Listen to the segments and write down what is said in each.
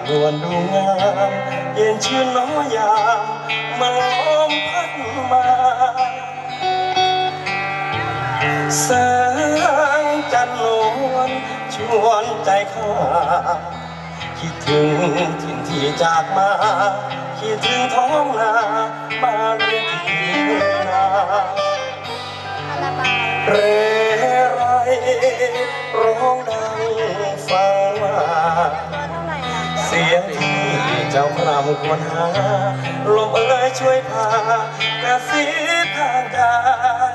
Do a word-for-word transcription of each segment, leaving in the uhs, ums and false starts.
นวลดูงามเย็นชื่นน้อยามมาล้อมพัดมาแสงจันทร์นวลชวนใจข้าคิดถึงถิ่นที่จากมาคิดถึงท้องนาบ้านเรือนที่นาเรไรร้องดังฟังว่าเสียงที่เจ้าพรำควรหาลมเอ่ยช่วยพากระซิบทางกาย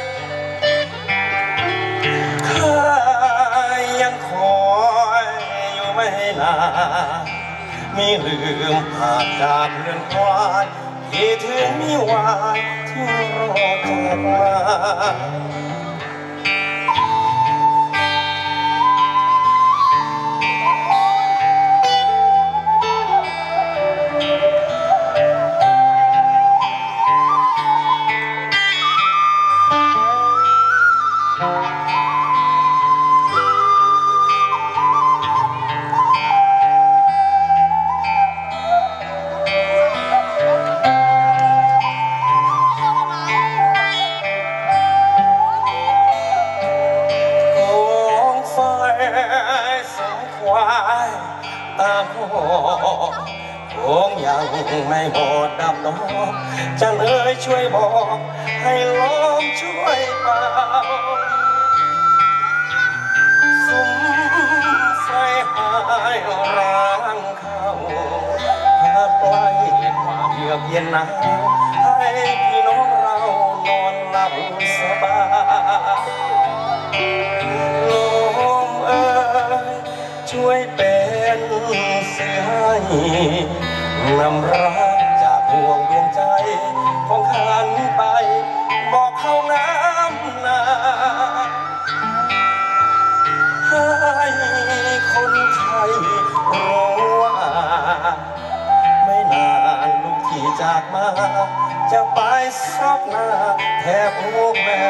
ข้ายังคอยอยู่ไม่นานมีลืมหากจากเรือนควายคิดถึงมีวายที่รอจากมาตามพ่อคงยังไม่หมดดำน้องจันเอ๋ยช่วยบอกให้ลมช่วยเป่าสุมไฟหายร้างเข้าพัดไล่ความเยือกเย็นหนาวให้พี่น้องเรานอนหลับสบายลมเอ๋ยช่วยเป็นเสือให้นำรักจากห่วงดวงใจของขันไปบอกเขาน้ำนาให้คนไทยรู้ว่าไม่นานลูกที่จากมาจะไปซอกหน้าแทบพวกแม่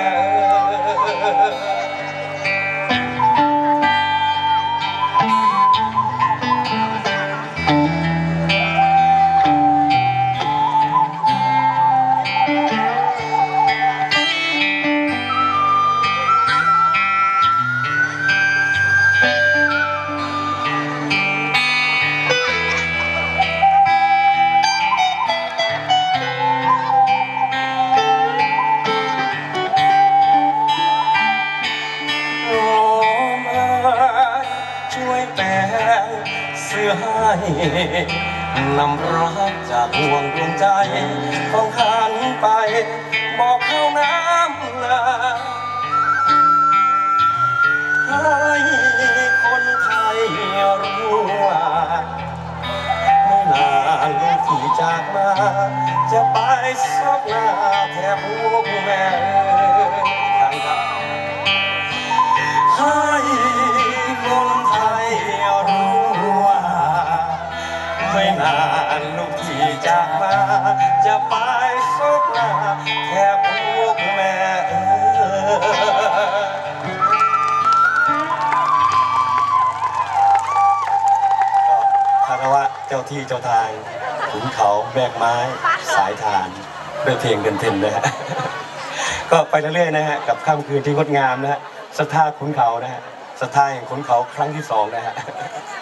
เสื้อให้นำรักจากห่วงดวงใจของขันไปบอกเขาน้ำนาให้คนไทยรู้ว่าไม่นานลูกที่จากมาจะไปซอกหน้าแทบพวกแม่ทางกันให้คนไทยรู้ไม่นานลูกที่จากมาจะไปซอกหน้าแค่พวกแม่คารวะเจ้าที่เจ้าทางขุนเขาแบกไม้สายทานด้วยเพลงกันเต็มเลยฮะก็ไปเรื่อยๆนะฮะกับค่ำคืนที่งดงามนะฮะศรัทธาขุนเขานะฮะศรัทธาแห่งขุนเขาครั้งที่สองนะฮะ